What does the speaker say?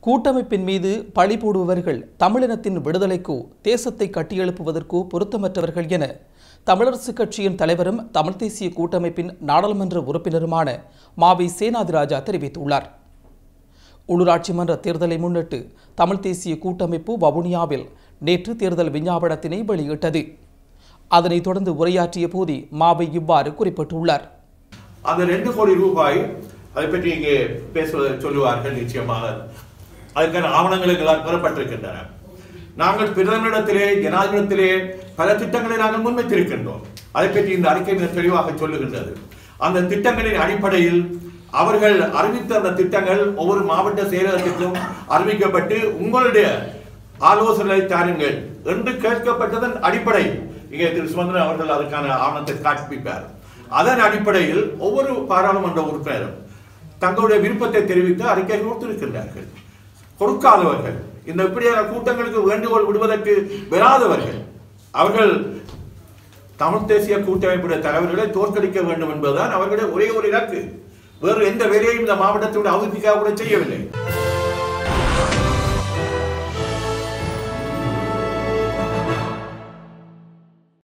கூட்டமைப்பின் மீது பழி போடுபவர்கள் தமிழினத்தின் விடுதலைக்கோ தேசத்தை கட்டியெழுப்புவதற்கோ பொருத்தமற்றவர்கள் என தமிழரசுக் கட்சியின் தலைவரும் தமிழ் தேசிய கூட்டமைப்பின் நாடாளுமன்ற உறுப்பினருமான மாவை சேனாதிராஜா தெரிவித்துள்ளார். உள்ளூராட்சி மன்ற தேர்தலை முன்னிட்டு தமிழ் தேசிய கூட்டமைப்பு வவுனியாவில் நேற்று தேர்தல் விஞ்ஞாபனத்தினை வெளியிட்டது. அதனைத் தொடர்ந்து உரையாற்றிய போதே மாவை இவ்வாறு குறிப்பிட்டுள்ளார். அந்த 2 கோடி ரூபாய் அதை பற்றி இங்கே பேசுவதை சொல்லுவார்கள். நிச்சயமாக அதற்கான ஆவணங்கள் எல்லாம் பெறப்பட்டிருக்கின்றன. நாங்கள் பிரதமரிடத்திலே ஜனாதிபதியிடத்திலே பல திட்டங்களை நாங்கள் முன்வைத்திருக்கின்றோம். அதை பற்றி இந்த அறிக்கை மிக தெளிவாக சொல்லுகின்றது. அந்த திட்டங்களின் அடிப்படையில் அவர்கள் அறிவித்த அந்த திட்டங்கள் ஒவ்வொரு மாவட்ட செயலகத்திற்கும் அறிவிக்கப்பட்டு உங்களுடைய ஆலோசனை தாருங்கள் என்று கேட்கப்பட்டதன் அடிப்படை இங்கே திரு சுமந்திரன் அவர்கள் அதற்கான ஆவணத்தை காண்பிப்பார். அதன் அடிப்படையில் ஒவ்வொரு பாராளுமன்ற உறுப்பினரும் தங்களுடைய விருப்பத்தை தெரிவித்து அறிக்கைகள் கொடுத்திருக்கின்றார்கள். கொடுக்காதவர்கள், இந்த இப்படியான கூட்டங்களுக்கு வேண்டுகோள் விடுவதற்கு வராதவர்கள், அவர்கள் தமிழ் தேசிய கூட்டமைப்புடைய தலைவர்களை தோற்கடிக்க வேண்டும் என்பதுதான் அவர்களுடைய ஒரே ஒரு இலக்கு. வேறு எந்த வேலையும் இந்த மாவட்டத்தினுடைய அபிவிருத்திக்காக கூட செய்யவில்லை.